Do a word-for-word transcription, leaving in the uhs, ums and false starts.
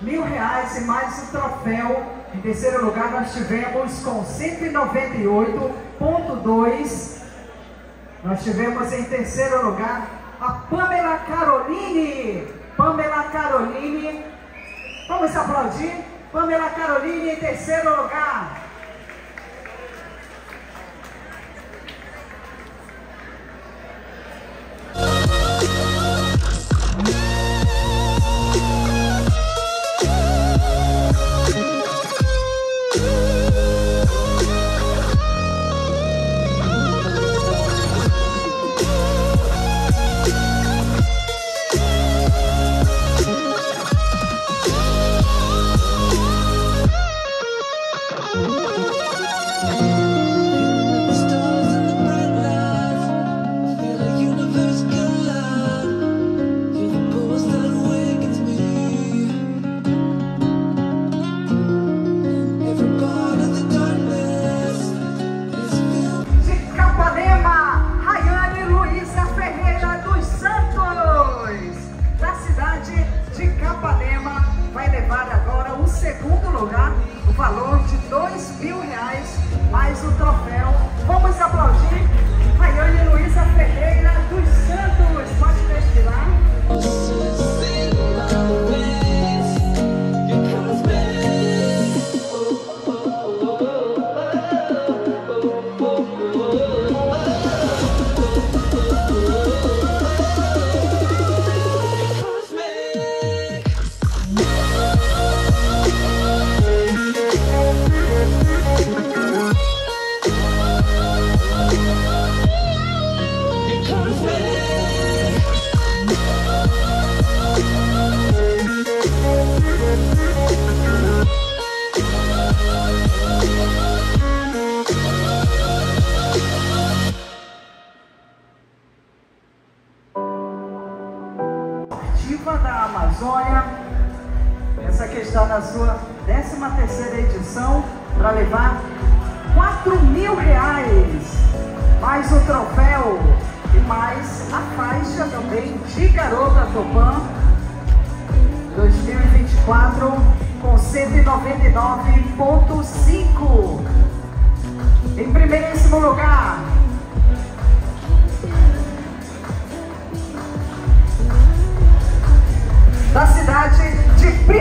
mil reais e mais o troféu. Em terceiro lugar nós tivemos com cento e noventa e oito ponto dois. Nós tivemos em terceiro lugar a Pamela Caroline. Pamela Caroline. Vamos aplaudir. Pamela Caroline em terceiro lugar. Da Amazônia, essa que está na sua décima terceira edição, para levar quatro mil reais, mais o troféu e mais a faixa também de Garota Tupã dois mil e vinte e quatro com cento e noventa e nove ponto cinco. Em primeiríssimo lugar, da cidade de